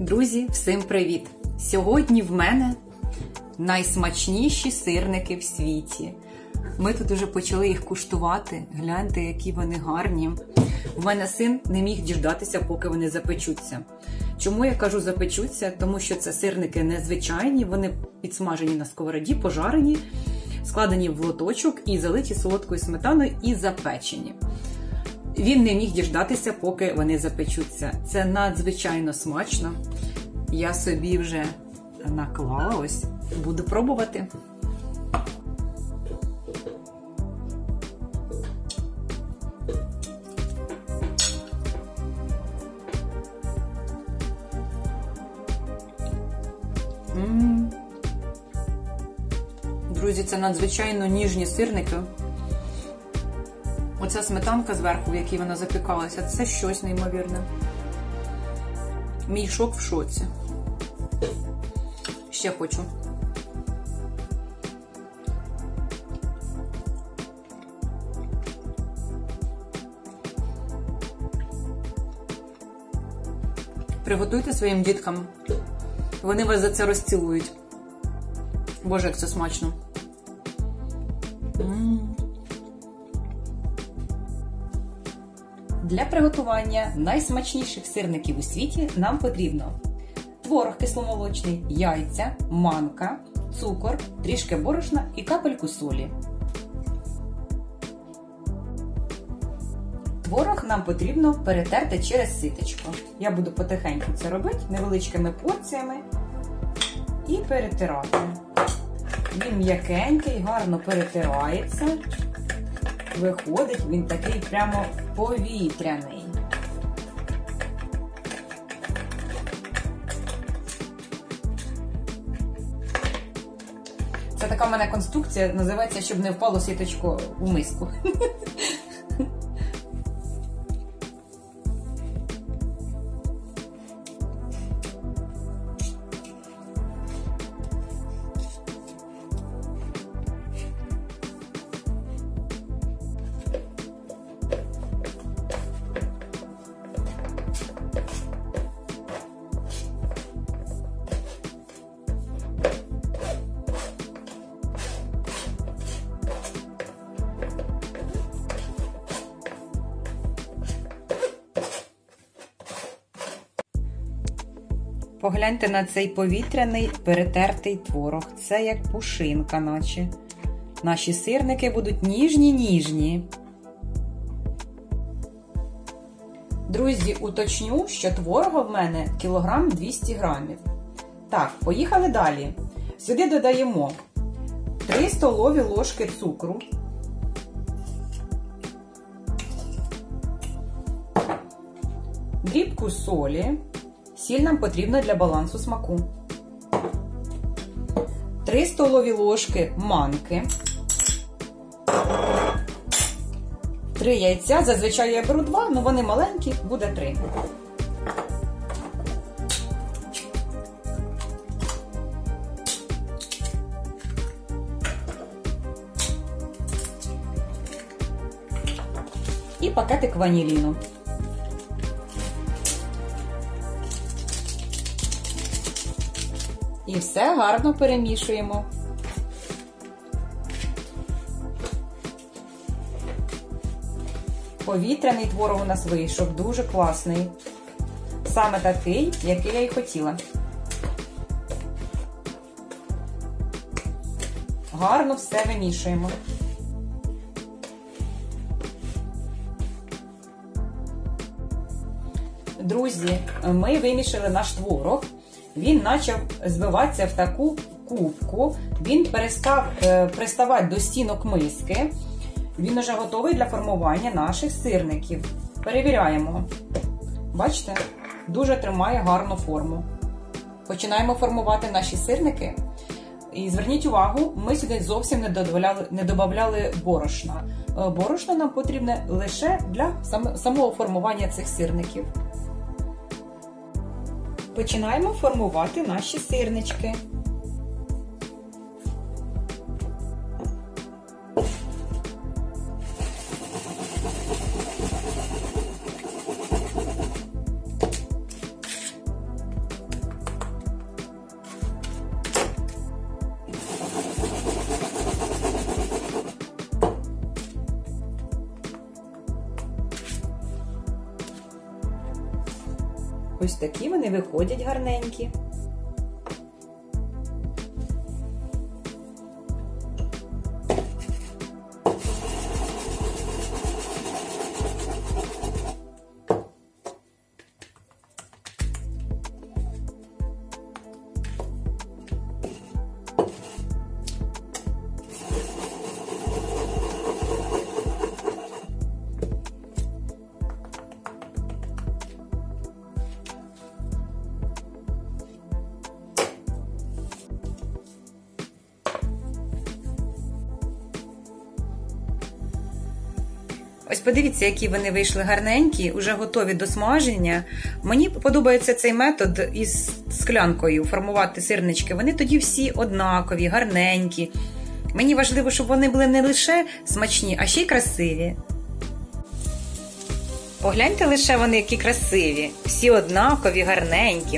Друзі, всім привіт! Сьогодні в мене найсмачніші сирники в світі. Ми тут уже почали їх куштувати. Гляньте, які вони гарні. У мене син не міг діждатися, поки вони запечуться. Чому я кажу запечуться? Тому що це сирники незвичайні, вони підсмажені на сковороді, пожарені, складені в лоточок і залиті солодкою сметаною і запечені. Він не міг діждатися, поки вони запечуться. Це надзвичайно смачно. Я собі вже наклала ось. Буду пробувати. Друзі, це надзвичайно ніжні сирники. Оця сметанка зверху, в якій вона запікалася, це щось неймовірне. Мій шок в шоці. Ще хочу. Приготуйте своїм діткам. Вони вас за це розцілують. Боже, як це смачно. Для приготування найсмачніших сирників у світі нам потрібно творог кисломолочний, яйця, манка, цукор, трішки борошна і капельку солі. Творог нам потрібно перетерти через ситечко. Я буду потихеньку це робити, невеличкими порціями і перетирати. Він м'якенький, гарно перетирається. Виходить, він такий прямо повітряний. Це така в мене конструкція, називається, щоб не впало сіточко у миску. Погляньте на цей повітряний перетертий творог. Це як пушинка наче. Наші сирники будуть ніжні-ніжні. Друзі, уточню, що творога в мене кілограм 200 грамів. Так, поїхали далі. Сюди додаємо 3 столові ложки цукру, дрібку солі. Сіль нам потрібна для балансу смаку. 3 столові ложки манки. 3 яйця. Зазвичай я беру 2, але вони маленькі, буде 3. І пакетик ваніліну. І все гарно перемішуємо. Повітряний творог у нас вийшов, дуже класний. Саме такий, який я і хотіла. Гарно все вимішуємо. Друзі, ми вимішали наш творог. Він почав збиватися в таку кубку, він перестав приставати до стінок миски. Він вже готовий для формування наших сирників. Перевіряємо. Бачите? Дуже тримає гарну форму. Починаємо формувати наші сирники. І зверніть увагу, ми сюди зовсім не додавали борошна. Борошно нам потрібне лише для самого формування цих сирників. Починаємо формувати наші сирнички. Ось такі вони виходять гарненькі. Ось подивіться, які вони вийшли гарненькі, уже готові до смаження. Мені подобається цей метод із склянкою формувати сирнички. Вони тоді всі однакові, гарненькі. Мені важливо, щоб вони були не лише смачні, а ще й красиві. Погляньте лише вони, які красиві. Всі однакові, гарненькі.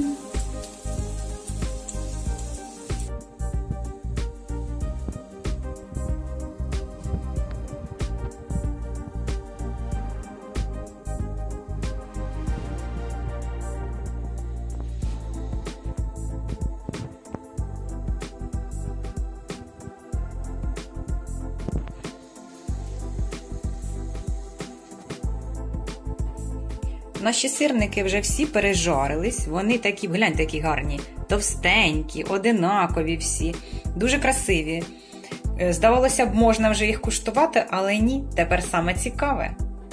Наші сирники вже всі пережарились, вони такі, гляньте, які гарні, товстенькі, одинакові всі, дуже красиві. Здавалося б, можна вже їх куштувати, але ні, тепер саме цікаве.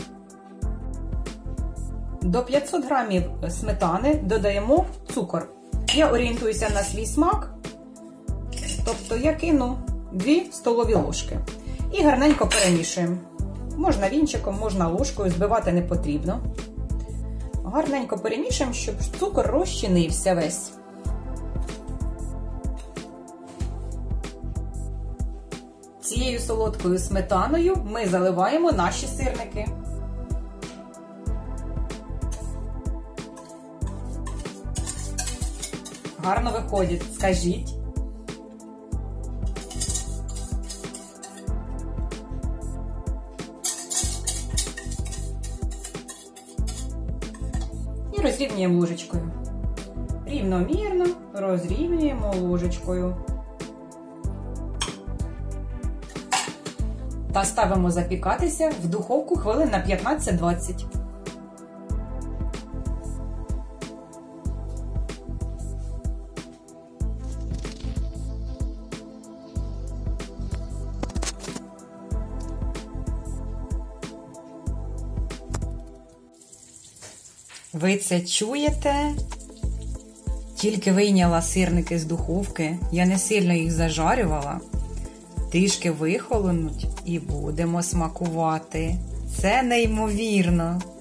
До 500 грамів сметани додаємо цукор. Я орієнтуюся на свій смак, тобто я кину 2 столові ложки. І гарненько перемішуємо. Можна вінчиком, можна ложкою, збивати не потрібно. Гарненько перемішуємо, щоб цукор розчинився весь. Цією солодкою сметаною ми заливаємо наші сирники. Гарно виходять, скажіть. І розрівнюємо ложечкою. Рівномірно розрівнюємо ложечкою. Та ставимо запікатися в духовку хвилин на 15-20. Ви це чуєте? Тільки вийняла сирники з духовки, я не сильно їх зажарювала. Трішки вихолонуть і будемо смакувати. Це неймовірно!